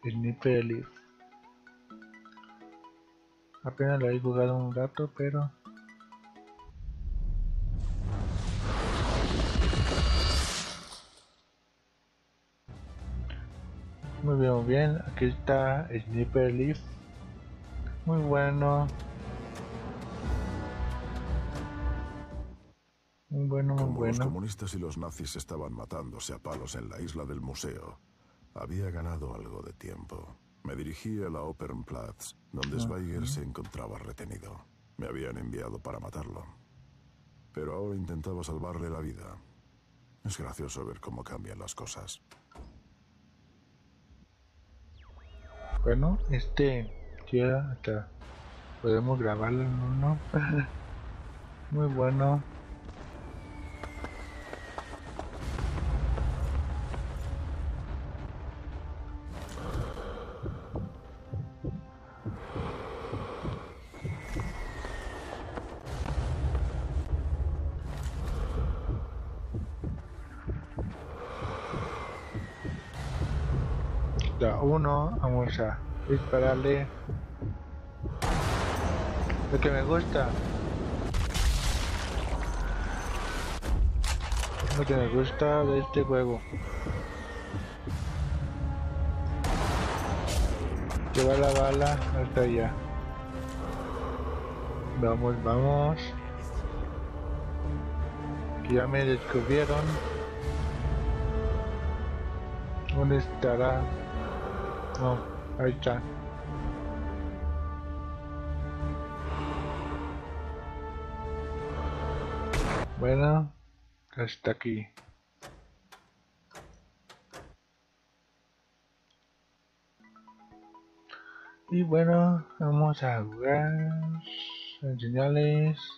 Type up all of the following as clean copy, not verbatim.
Sniper Elite. Apenas lo he jugado un rato, pero muy bien, aquí está Sniper Elite, muy bueno, Como los comunistas y los nazis estaban matándose a palos en la isla del museo, había ganado algo de tiempo. Me dirigí a la Opernplatz, donde Schweiger se encontraba retenido. Me habían enviado para matarlo. Pero ahora intentaba salvarle la vida. Es gracioso ver cómo cambian las cosas. Bueno, ya hasta podemos grabarlo en uno. Muy bueno. Ya uno, vamos a dispararle. Lo que me gusta. Lo que me gusta de este juego. Lleva la bala hasta allá. Vamos, vamos. Que ya me descubrieron. ¿Dónde estará? Oh, ahí está. Bueno, hasta aquí. Y bueno, vamos a jugar. Enseñarles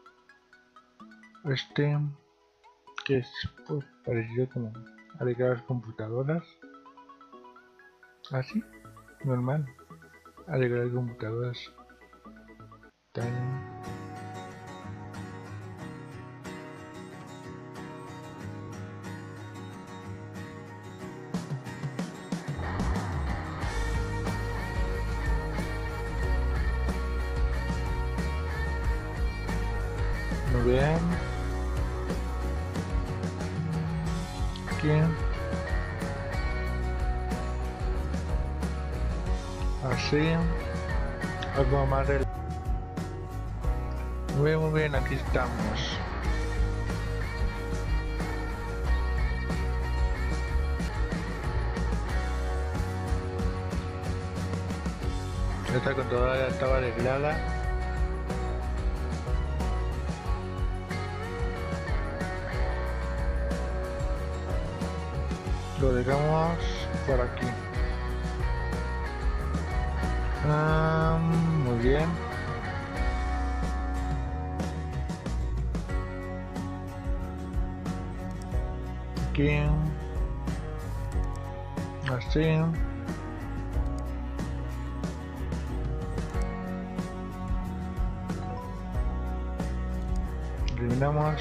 que es pues, parecido como agregar computadoras. Así, normal. Agregar computadoras. Tan. Muy bien. Aquí. Así. Algo más del. Muy bien, aquí estamos. Esta computadora ya estaba arreglada. Lo dejamos por aquí. Muy bien. Aquí. Así. Eliminamos.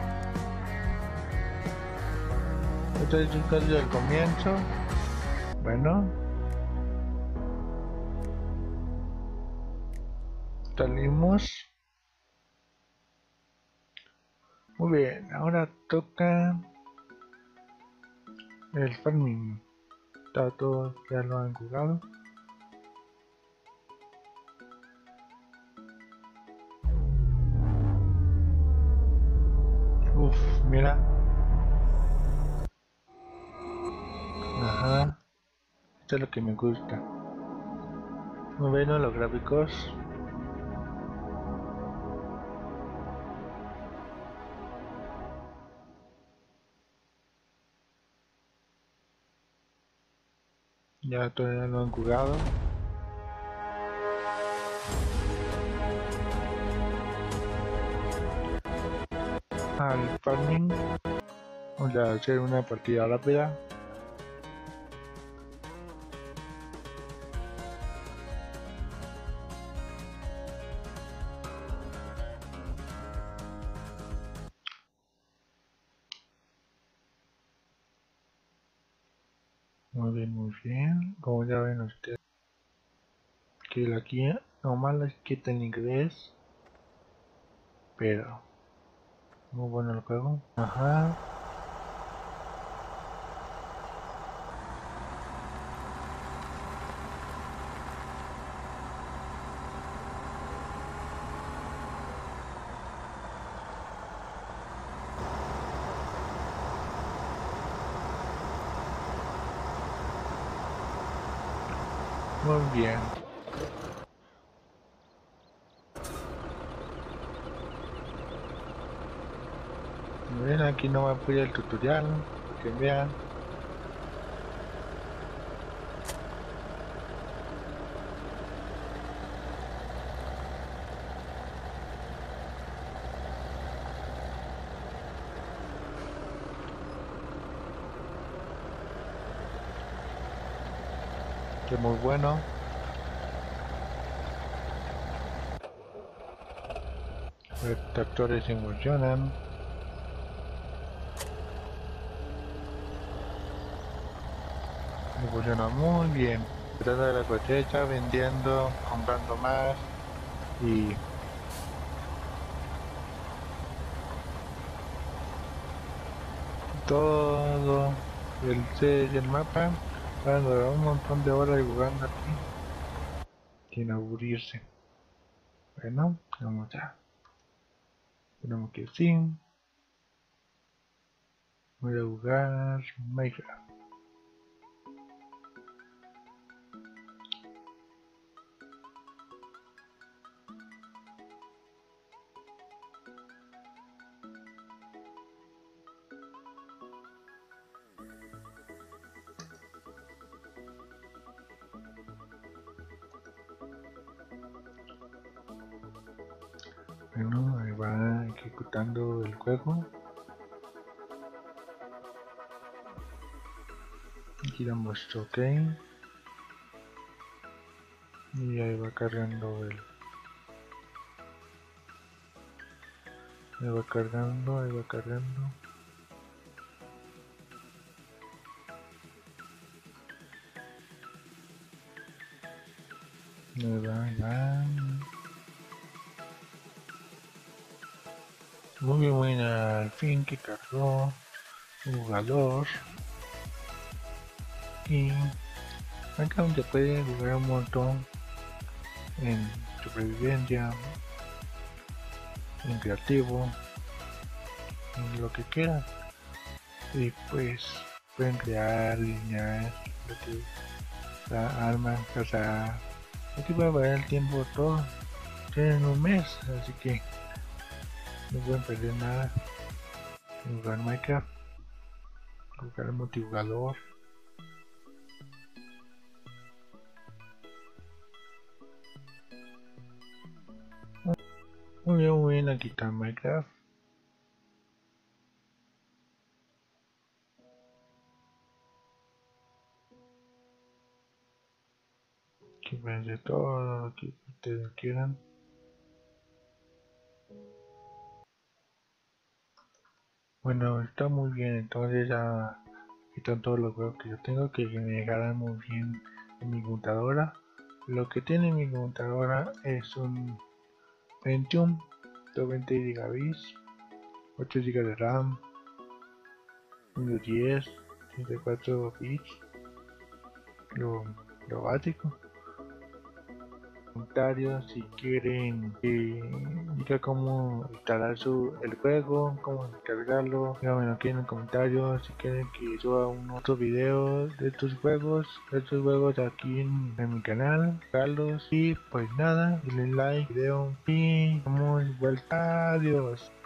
Esto es casi del comienzo. Bueno. Salimos. Muy bien, ahora toca el farming. Todo ya lo han jugado. Uf, mira. Ajá. Esto es lo que me gusta. Muy bueno los gráficos. Ya todavía lo han jugado. Al farming. Vamos a hacer una partida rápida. muy bien. Como ya ven ustedes, que la guía nomás es que está en inglés, pero muy bueno el juego. Ajá. Muy bien. Ven, aquí no me apoya el tutorial, para que vean. Que muy bueno. Los tractores se emocionan. Funciona muy bien. Tratando de la cosecha, vendiendo, comprando más y todo el mapa va a durar un montón de horas jugando aquí sin aburrirse. Bueno, vamos ya. Tenemos que sí. Voy a jugar Minecraft. Bueno, ahí va ejecutando el juego. Aquí damos OK. Y ahí va cargando el... Ahí va cargando, ahí va cargando. Ahí va. Muy buena, al fin que cargó un jugador. Y acá donde puede jugar un montón en supervivencia, en creativo, en lo que quieran. Y pues pueden crear líneas, armas, cazar. Aquí pueden variar el tiempo todo. Tienen un mes, así que no pueden perder nada en jugar Minecraft, jugar multijugador. Muy bien, aquí está Minecraft. Aquí pueden hacer todo lo que ustedes quieran. Bueno, está muy bien, entonces ya están todos los juegos que yo tengo que me dejarán muy bien en mi computadora. Lo que tiene mi computadora es un Pentium 120 GB, 8 GB de RAM, Windows 10, 64 bits, lo básico. Comentarios si quieren que diga cómo instalar el juego, cómo descargarlo, díganmelo aquí en los comentarios. Si quieren que suba un otro video de estos juegos aquí en mi canal, Carlos. Y pues nada, denle like al video y vamos vuelta, adiós.